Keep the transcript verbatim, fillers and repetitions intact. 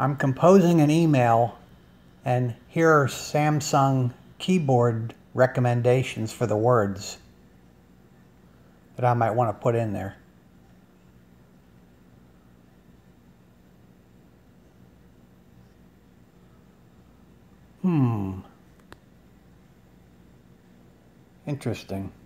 I'm composing an email, and here are Samsung keyboard recommendations for the words that I might want to put in there. Hmm. Interesting.